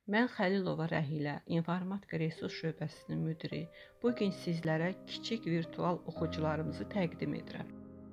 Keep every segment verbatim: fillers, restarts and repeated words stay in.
Mən Xəlilova Rəhilə, İnformatika Resurs Şöbəsinin müdiri. Bu gün sizlərə kiçik virtual oxucularımızı təqdim edirəm.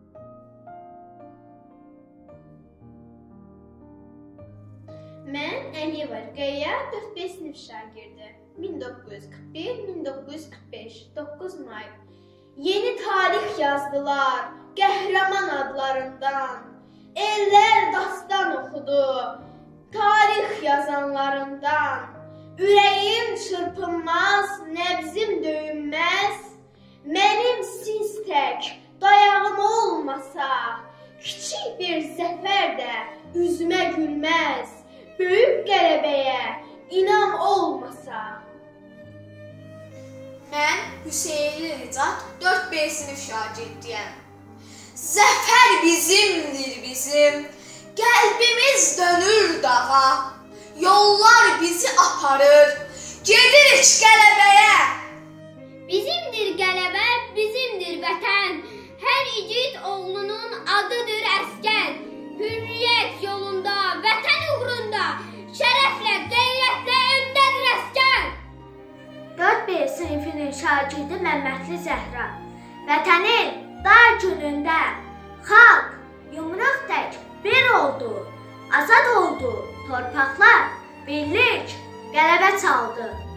Mən Əliyeva Rüqəyyə, dörd beş sinif şagirdi. min doqquz yüz qırx bir min doqquz yüz qırx beş, doqquz may. Yeni tarix yazdılar qəhrəman adlarından. Ellər dastan oxudu tarix yazanlarından. Ürəyim çırpınmaz, nəbzim döyünməz. Mənim siz tək dayağım olmasa, kiçik bir zəfər də üzümə gülməz. Böyük qələbəyə inam olmasa. Mən Hüseyinli Nicat, dörd B sinif şagirdiyəm. Zəfər bizimdir bizim, qəlbimiz dönür dağa. Yollar bizi aparır, gedirik qələbəyə. Bizimdir qələbə, bizimdir vətən. Hər igid oğlunun adıdır əskər. Hürriyyət yolunda, vətən uğrunda, şərəflə, qeyrətlə öndədir əskər. dörd B sinifinin şagirdi Məmmədli Zəhra. Vətənin dar günündə xalq yumruq tək bir oldu. Azad oldu torpaqlar, birlik qələbə çaldı.